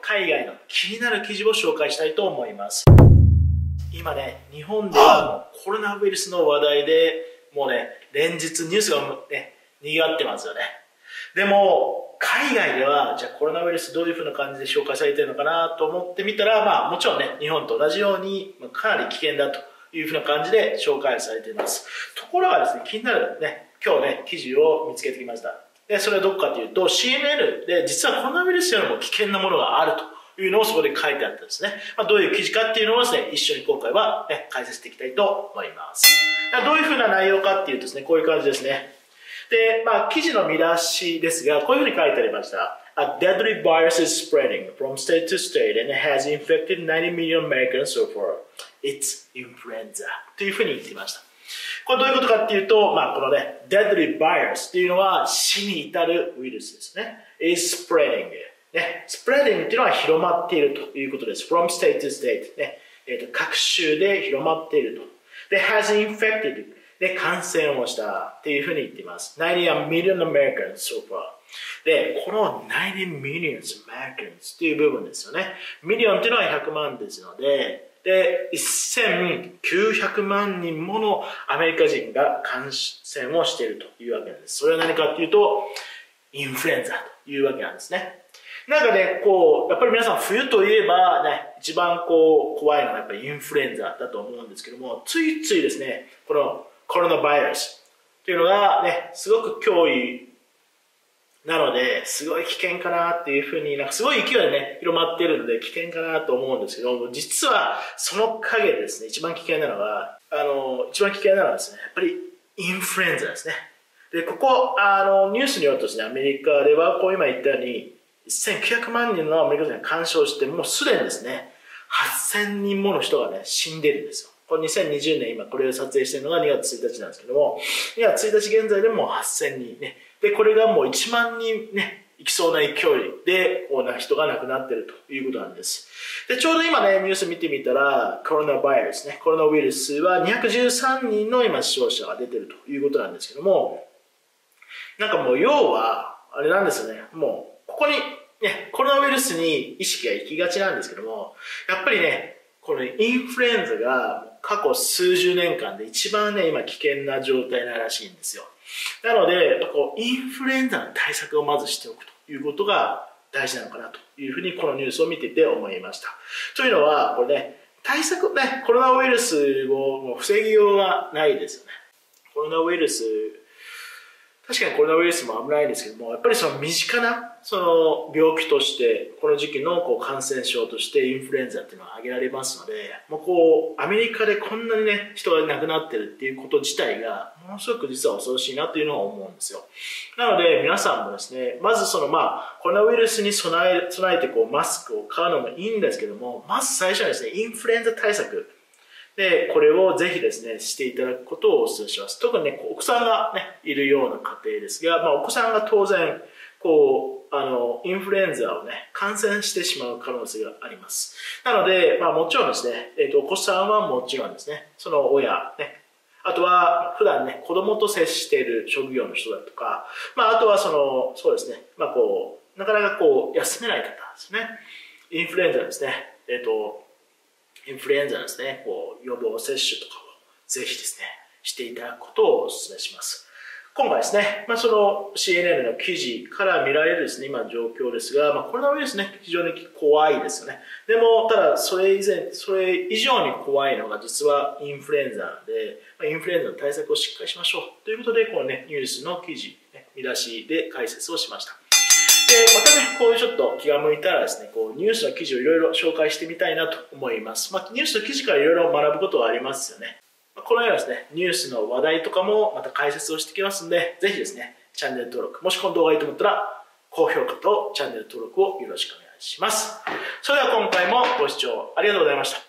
海外の気になる記事を紹介したいと思います。今ね、日本ではコロナウイルスの話題でもうね、連日ニュースがね、賑わってますよね。でも、海外では、じゃあコロナウイルスどういう風な感じで紹介されてるのかなと思ってみたら、もちろんね、日本と同じように、かなり危険だという風な感じで紹介されています。ところがですね、気になるね、今日ね、記事を見つけてきました。で、それはどこかというと、CNN で実はコロナウイルスよりも危険なものがあるというのをそこで書いてあったんですね。どういう記事かっていうのをですね、一緒に今回は、ね、解説していきたいと思います。どういう風な内容かっていうとですね、こういう感じですね。で、記事の見出しですが、こういうふうに書いてありました。A deadly virus is spreading from state to state and has infected 90 million Americans so far. It's influenza. というふうに言っていました。これどういうことかっていうと、このね、deadly virus っていうのは死に至るウイルスですね。is spreading. ね、spreading っていうのは広まっているということです。from state to state. ね、各州で広まっていると。で、has infected. で、感染をしたっていうふうに言っています。90 million Americans so far. で、この90 million Americans っていう部分ですよね。ミリオンっていうのは100万ですので、1900万人ものアメリカ人が感染をしているというわけなんです。それは何かっていうと、インフルエンザというわけなんですね。なんかね、やっぱり皆さん冬といえばね、一番怖いのはやっぱりインフルエンザだと思うんですけども、ついついですね、このコロナウイルスというのがね、すごく脅威なので、すごい危険かなっていうふうに、すごい勢いでね、広まっているので危険かなと思うんですけど、実はその陰でですね、一番危険なのはですね、やっぱりインフルエンザですね。で、ニュースによるとですね、アメリカでは今言ったように、1900万人のアメリカ人が干渉して、もうすでにですね、8000人もの人がね、死んでるんですよ。これ2020年、今これを撮影しているのが2月1日なんですけども、2月1日現在でもう8000人ね。で、これがもう1万人ね、いきそうな勢いで、人が亡くなっているということなんです。で、ちょうど今ね、ニュース見てみたら、コロナウイルスね、コロナウイルスは213人の今死傷者が出ているということなんですけども、なんかもう要は、あれなんですよね、もう、ここにね、コロナウイルスに意識が行きがちなんですけども、やっぱりね、このインフルエンザが過去数十年間で一番ね、今危険な状態ならしいんですよ。なので、インフルエンザの対策をまずしておくということが大事なのかなというふうにこのニュースを見てて思いました。というのは、これね、対策ね、コロナウイルスをもう防ぎようがないですよね。コロナウイルス、確かにコロナウイルスも危ないんですけども、やっぱりその身近な病気として、この時期の感染症としてインフルエンザっていうのは挙げられますので、もうアメリカでこんなにね、人が亡くなってるっていうこと自体が、ものすごく実は恐ろしいなというのは思うんですよ。なので、皆さんもですね、まずコロナウイルスに備えてマスクを買うのもいいんですけども、まず最初はですね、インフルエンザ対策。で、これをぜひですね、していただくことをお勧めします。特にね、お子さんがね、いるような家庭ですが、お子さんが当然、インフルエンザをね、感染してしまう可能性があります。なので、もちろんですね、お子さんはもちろんですね、その親、ね、あとは普段ね、子供と接している職業の人だとか、あとはそうですね、なかなか休めない方ですね、インフルエンザですね、インフルエンザのですね、予防接種とかをぜひですね、していただくことをお勧めします。今回ですね、その CNN の記事から見られるですね、今の状況ですが、コロナウイルスね、非常に怖いですよね。でも、ただ、それ以上に怖いのが実はインフルエンザなので、インフルエンザの対策をしっかりしましょう。ということで、このね、ニュースの記事、見出しで解説をしました。で、またね、こういうちょっと気が向いたらですね、ニュースの記事をいろいろ紹介してみたいなと思います。ニュースの記事からいろいろ学ぶことはありますよね。このようなですね、ニュースの話題とかもまた解説をしていきますので、ぜひですね、チャンネル登録、もしこの動画がいいと思ったら、高評価とチャンネル登録をよろしくお願いします。それでは今回もご視聴ありがとうございました。